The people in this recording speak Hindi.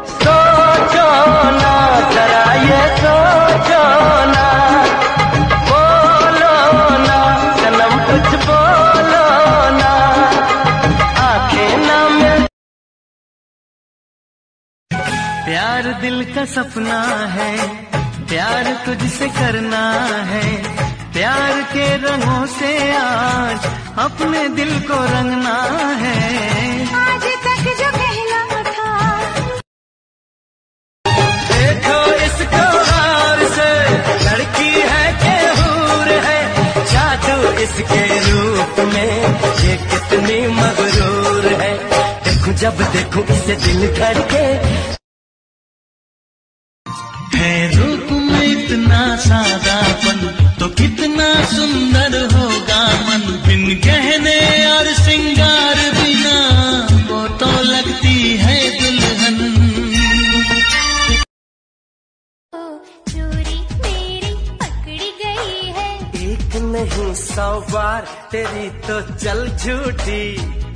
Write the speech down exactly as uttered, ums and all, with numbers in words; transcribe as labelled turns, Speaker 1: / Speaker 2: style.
Speaker 1: सोचो ना जरा ये सोचो ना, बोलो ना सनम कुछ बोलो ना, आंखें ना मिल। प्यार दिल का सपना है, प्यार तुझसे करना है, प्यार के रंगों से आज अपने दिल को रंगना है।
Speaker 2: आज तक जो कहना था,
Speaker 1: देखो इसको हार से, लड़की है के हूर है, जादू इसके रूप में ये कितनी मगरूर है। देखो जब देखो इसे दिल धड़के, है रूप में इतना सादापन तो कितना सुंदर होगा मन, बिन गहने और श्रृंगार बिना वो तो लगती है दुल्हन।
Speaker 2: ओ चोरी मेरी पकड़ी गई है,
Speaker 1: एक नहीं सौ बार तेरी तो चल झूठी।